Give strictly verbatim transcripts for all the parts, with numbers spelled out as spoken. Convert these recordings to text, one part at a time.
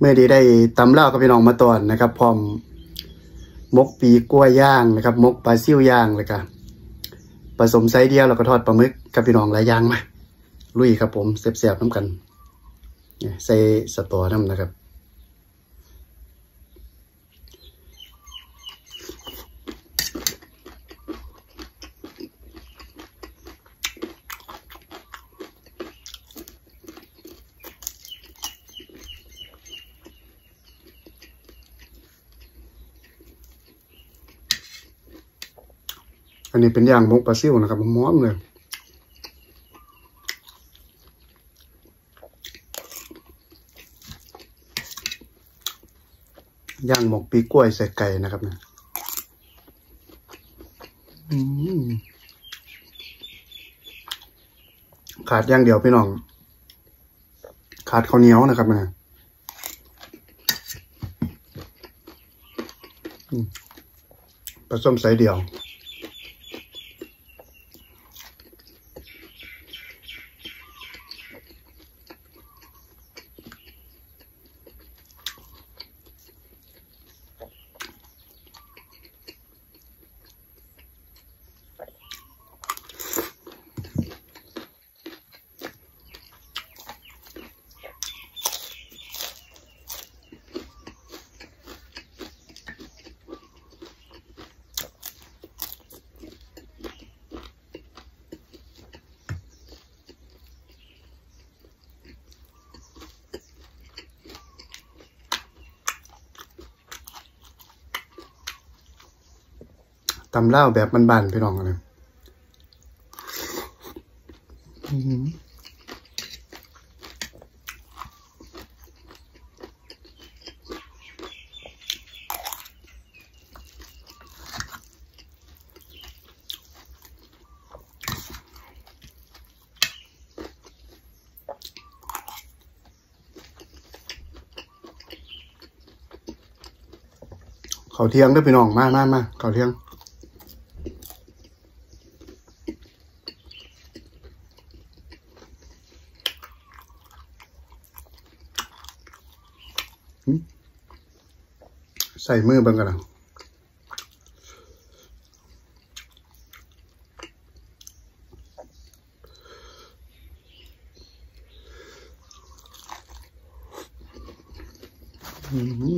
มื่อดีได้ตำเล่ากับพี่น้องมาตอนนะครับพร้อมมกปีกล้วยย่างนะครับมกปลาซิ่วย่างเลยครับผสมไซส์เดียวแล้วก็ทอดปลาหมึกกับพี่น้องหลายอย่างมาลุยครับผมเสียบๆน้ำกันใส่สตอน้ำนะครับอันนี้เป็นย่างมกปลาซิ่วนะครับหอมเลยย่างหมกปีกล้วยใส่ไก่นะครับนะขาดย่างเดียวพี่น้องขาดข้าวเหนียวนะครับนะผสมใส่เดียวตำเล่าแบบบ้านๆพี่น้องนะข้าวเที่ยงด้วยพี่น้องมามามาข้าวเที่ยงใส่มือเบิ่งกันนะอืม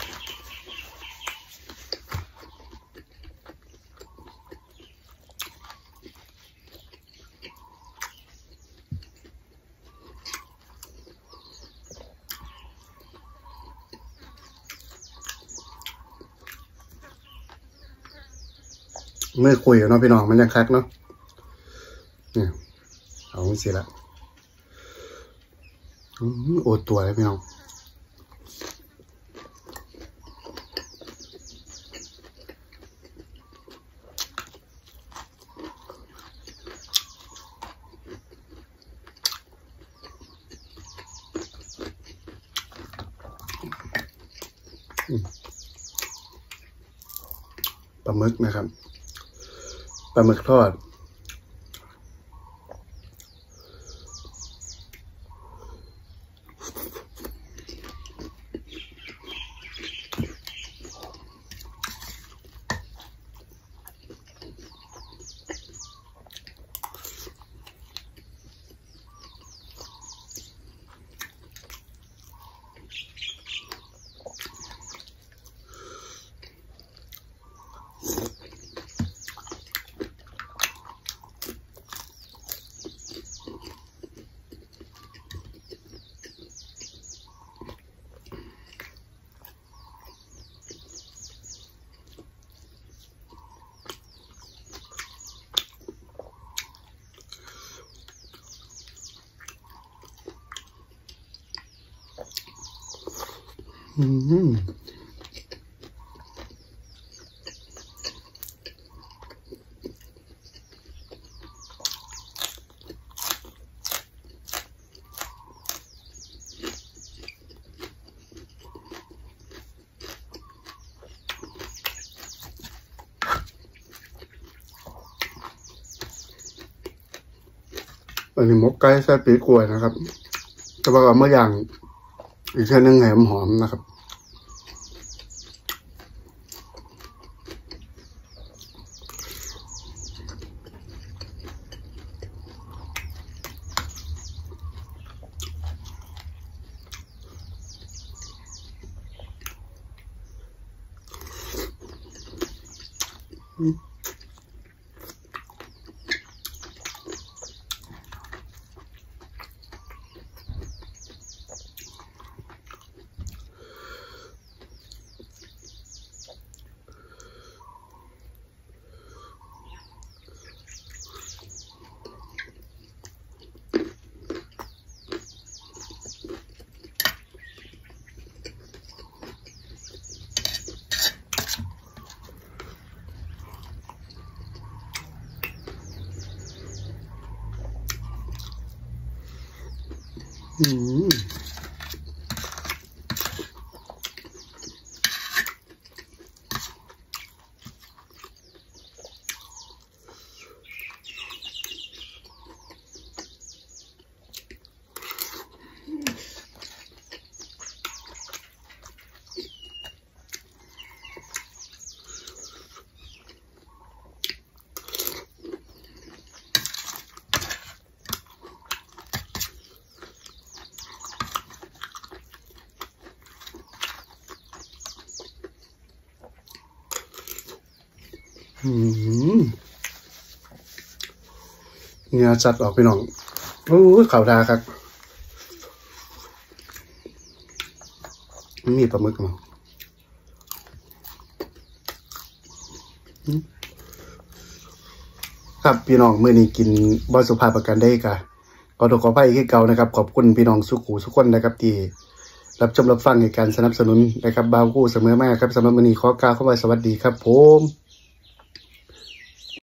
เมื่อคุยกับน้องพี่น้องมันยังคักเนาะเนี่ยเอาเสียละโอดตัวเลยพี่น้องปลาหมึกนะครับปลาหมึกทอดอืมอันนี้มกไก่ใส่ปีกล้วยนะครับแต่ว่าเมื่ออย่างอีกแค่นึงแหมหอมนะครับอืมอืมเนื้อจัดออกไปน้องโอ้ยขาวดาครับมีปลาหมึกมั้งครับพี่น้องเมื่อนี้กินบอสุภาพประกันได้กะขอตัวขอไปที่เก่านะครับขอบคุณพี่น้องสุขุทุกคนนะครับที่รับชมรับฟังในการสนับสนุนนะครับบาวกู้เสมอมาครับสำหรับวันนี้ขอกล่าวคำว่าสวัสดีครับผม